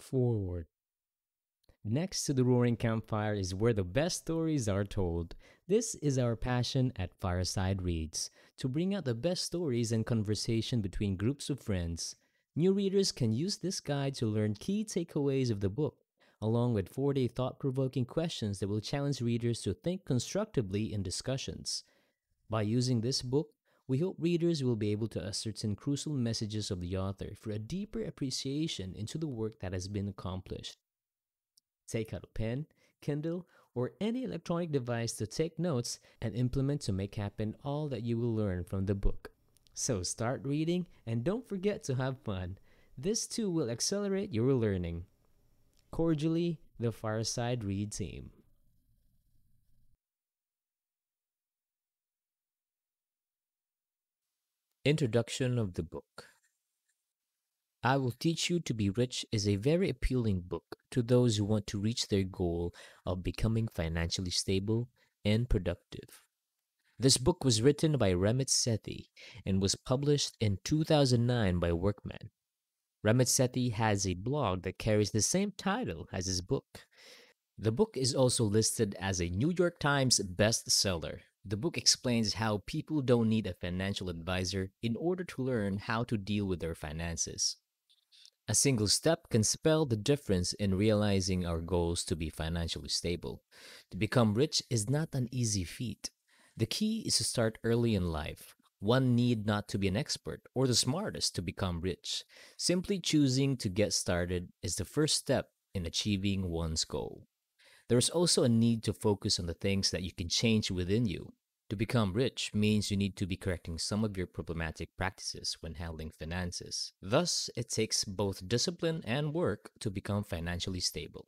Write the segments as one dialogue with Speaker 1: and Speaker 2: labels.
Speaker 1: Forward. Next to the roaring campfire is where the best stories are told. This is our passion at Fireside Reads to bring out the best stories and conversation between groups of friends. New readers can use this guide to learn key takeaways of the book, along with 4-day thought provoking questions that will challenge readers to think constructively in discussions. By using this book, we hope readers will be able to ascertain crucial messages of the author for a deeper appreciation into the work that has been accomplished. Take out a pen, Kindle, or any electronic device to take notes and implement to make happen all that you will learn from the book. So start reading and don't forget to have fun. This too will accelerate your learning. Cordially, the Fireside Read team. Introduction of the book. I Will Teach You to Be Rich is a very appealing book to those who want to reach their goal of becoming financially stable and productive. This book was written by Ramit Sethi and was published in 2009 by Workman. Ramit Sethi has a blog that carries the same title as his book. The book is also listed as a New York Times bestseller. The book explains how people don't need a financial advisor in order to learn how to deal with their finances. A single step can spell the difference in realizing our goals to be financially stable. To become rich is not an easy feat. The key is to start early in life. One need not to be an expert or the smartest to become rich. Simply choosing to get started is the first step in achieving one's goal. There is also a need to focus on the things that you can change within you. To become rich means you need to be correcting some of your problematic practices when handling finances. Thus, it takes both discipline and work to become financially stable.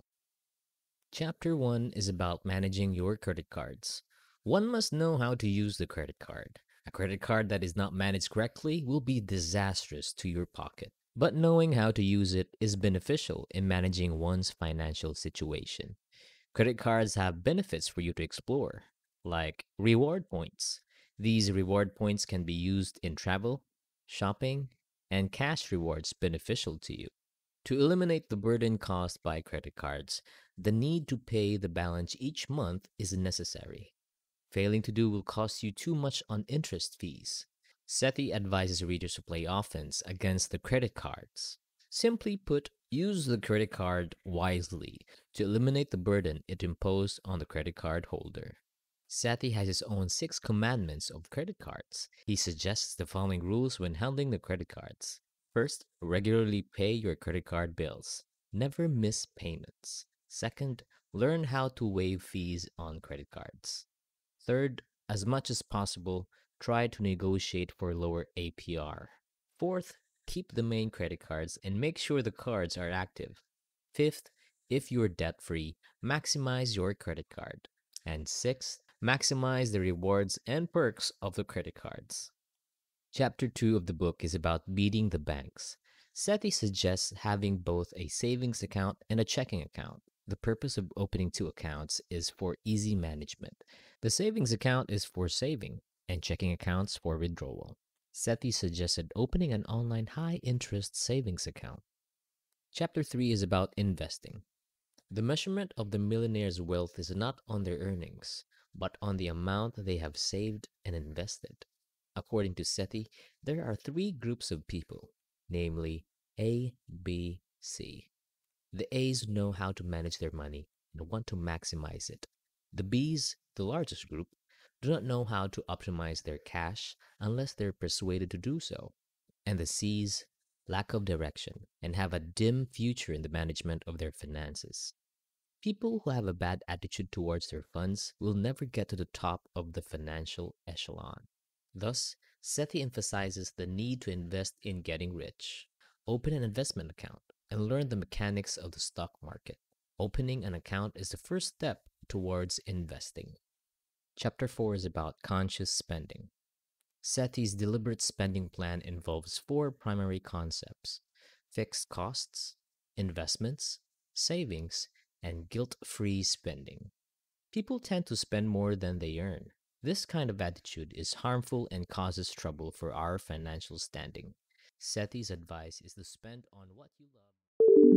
Speaker 1: Chapter 1 is about managing your credit cards. One must know how to use the credit card. A credit card that is not managed correctly will be disastrous to your pocket. But knowing how to use it is beneficial in managing one's financial situation. Credit cards have benefits for you to explore, like reward points. These reward points can be used in travel, shopping, and cash rewards beneficial to you. To eliminate the burden caused by credit cards, the need to pay the balance each month is necessary. Failing to do will cost you too much on interest fees. Sethi advises readers to play offense against the credit cards. Simply put, use the credit card wisely to eliminate the burden it imposed on the credit card holder. Sethi has his own 6 commandments of credit cards. He suggests the following rules when handling the credit cards. First, regularly pay your credit card bills. Never miss payments. Second, learn how to waive fees on credit cards. Third, as much as possible, try to negotiate for lower APR. Fourth, keep the main credit cards and make sure the cards are active. Fifth, if you're debt free, maximize your credit card. And sixth, maximize the rewards and perks of the credit cards. Chapter 2 of the book is about beating the banks. Sethi suggests having both a savings account and a checking account. The purpose of opening 2 accounts is for easy management. The savings account is for saving, and checking accounts for withdrawal. Sethi suggested opening an online high-interest savings account. Chapter 3 is about investing. The measurement of the millionaire's wealth is not on their earnings, but on the amount they have saved and invested. According to Sethi, there are 3 groups of people, namely A, B, C. The A's know how to manage their money and want to maximize it. The B's, the largest group, do not know how to optimize their cash unless they're persuaded to do so. And the C's lack of direction and have a dim future in the management of their finances. People who have a bad attitude towards their funds will never get to the top of the financial echelon. Thus, Sethi emphasizes the need to invest in getting rich. Open an investment account and learn the mechanics of the stock market. Opening an account is the first step towards investing. Chapter 4 is about conscious spending. Sethi's deliberate spending plan involves 4 primary concepts: fixed costs, investments, savings, and guilt-free spending. People tend to spend more than they earn. This kind of attitude is harmful and causes trouble for our financial standing. Sethi's advice is to spend on what you love.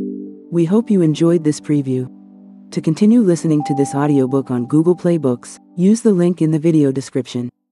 Speaker 2: We hope you enjoyed this preview. To continue listening to this audiobook on Google Play Books, use the link in the video description.